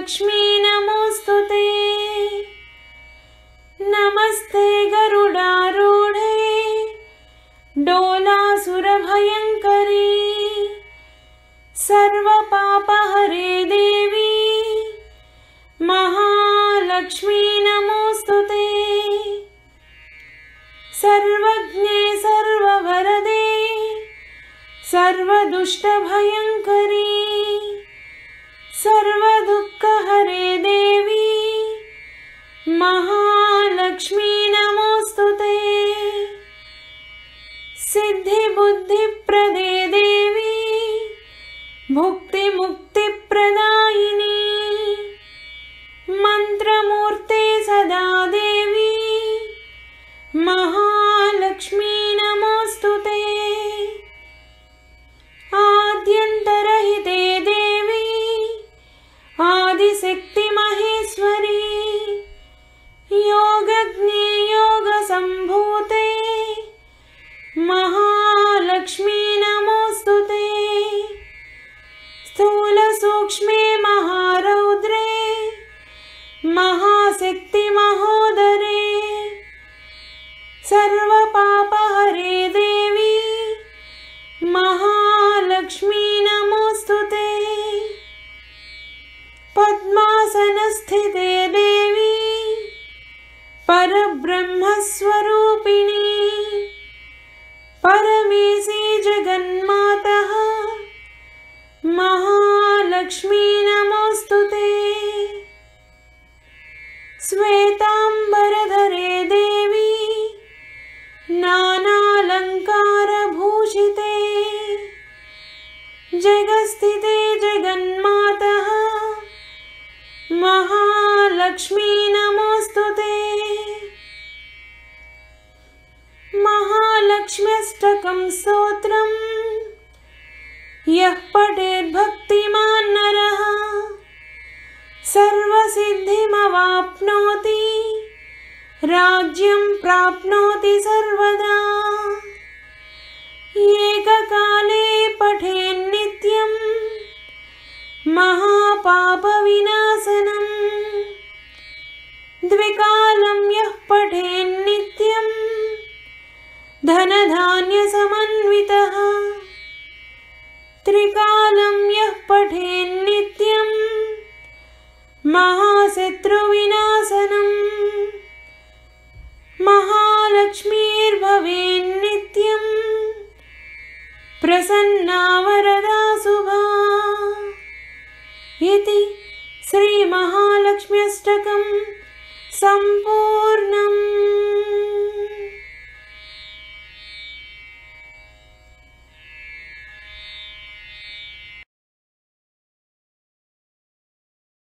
महालक्ष्मी नमोस्तुते। नमस्ते गरुडारूढे डोलासुरभयङ्करी सर्वपापहरे देवी महालक्ष्मी नमोस्तुते। सर्वज्ञे सर्ववरदे सर्वदुष्टभयङ्करी सर्वदुःखहरे देवी महालक्ष्मी नमोस्तुते। सिद्धिबुद्धिप्रदे देवी भुक्तिमुक्तिप्रदायिनी मन्त्रमूर्ते सदा देवी महालक्ष्मी नमोस्तुते। आद्यन्तरहिते देवी आदिशक्ति महेश्वरी योगज्ञे योगसम्भूते महालक्ष्मी नमोस्तुते। स्थूलसूक्ष्मे महारौद्रे महाशक्ति महोदरे सर्वपापहरे देवी महालक्ष्मी नमोस्तुते। पद्मासनस्थिते देवी परब्रह्मस्वरूपिणी परमेशी जगन्मातः महालक्ष्मी नमोस्तुते। श्वेताम्बरधरे देवी नानालङ्कारभूषिते जगस्थिते जगन्मातः महालक्ष्मी नमोस्तुते। महालक्ष्म्यष्टकं स्तोत्रम् यः पठेत् भक्तिमान् नरः सर्वसिद्धिमवाप्नोति राज्यं प्राप्नोति सर्वदा। एककाले पठेन्नित्यं महापापविनाशनम् द्विकालं यः पठेन्नित्यं धनधान्यसमन्वितः त्रिकालं यः पठेन्नित्यं महाशत्रुविनाशनम् महालक्ष्मीर्भवेन्नित्यं प्रसन्ना वरदा शुभा। इति श्रीमहालक्ष्म्यष्टकं सम्पूर्ण